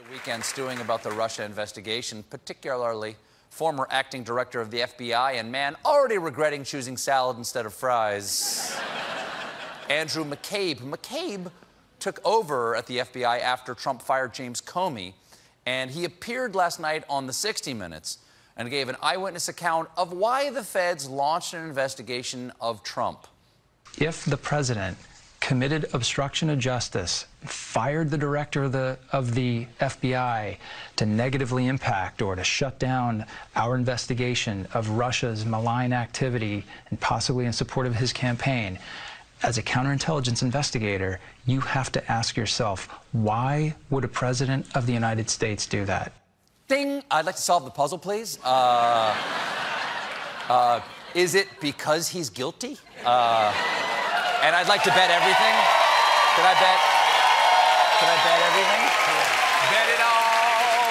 The weekend stewing about the Russia investigation, particularly former acting director of the FBI and man already regretting choosing salad instead of fries, Andrew McCabe. McCabe took over at the FBI after Trump fired James Comey, and he appeared last night on the 60 Minutes and gave an eyewitness account of why the feds launched an investigation of Trump. If the president committed obstruction of justice, fired the director of the FBI to negatively impact or to shut down our investigation of Russia's malign activity and possibly in support of his campaign, as a counterintelligence investigator, you have to ask yourself, why would a president of the United States do that? Ding! I'd like to solve the puzzle, please. Is it because he's guilty? And I'd like to bet everything. Can I bet? Can I bet everything? Bet it all.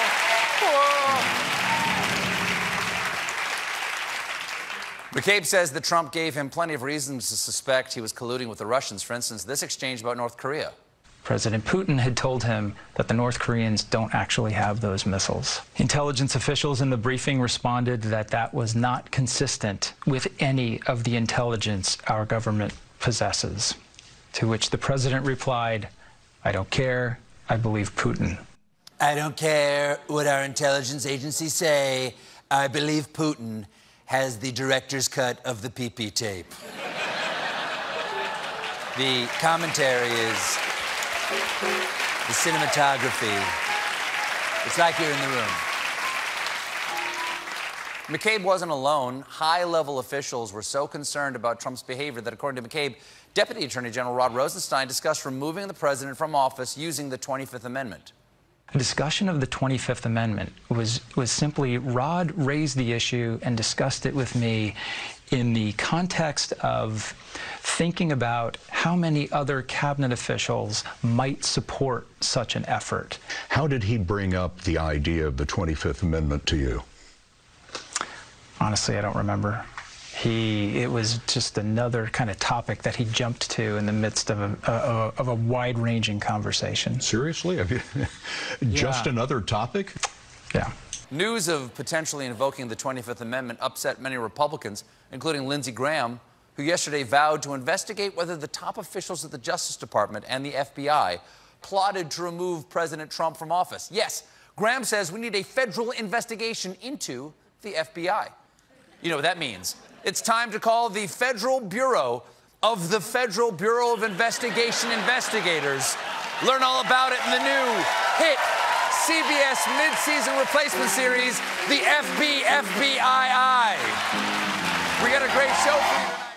Whoa. McCabe says that Trump gave him plenty of reasons to suspect he was colluding with the Russians. For instance, this exchange about North Korea. President Putin had told him that the North Koreans don't actually have those missiles. Intelligence officials in the briefing responded that that was not consistent with any of the intelligence our government possesses. To which the president replied, "I don't care, I believe Putin." I don't care what our intelligence agencies say. I believe Putin has the director's cut of the pee-pee tape. The commentary is the cinematography. It's like you're in the room. McCabe wasn't alone. High-level officials were so concerned about Trump's behavior that, according to McCabe, Deputy Attorney General Rod Rosenstein discussed removing the president from office using the 25th Amendment. A discussion of the 25th Amendment was simply Rod raised the issue and discussed it with me in the context of thinking about how many other cabinet officials might support such an effort. How did he bring up the idea of the 25th Amendment to you? Honestly, I don't remember. It was just another kind of topic that he jumped to in the midst of a wide-ranging conversation. Seriously? Just another topic? Yeah. News of potentially invoking the 25th Amendment upset many Republicans, including Lindsey Graham, who yesterday vowed to investigate whether the top officials at the Justice Department and the FBI plotted to remove President Trump from office. Yes, Graham says we need a federal investigation into the FBI. You know what that means. It's time to call the Federal Bureau of the Federal Bureau of Investigation investigators. Learn all about it in the new hit CBS mid-season replacement series, The FBI. We got a great show for you tonight.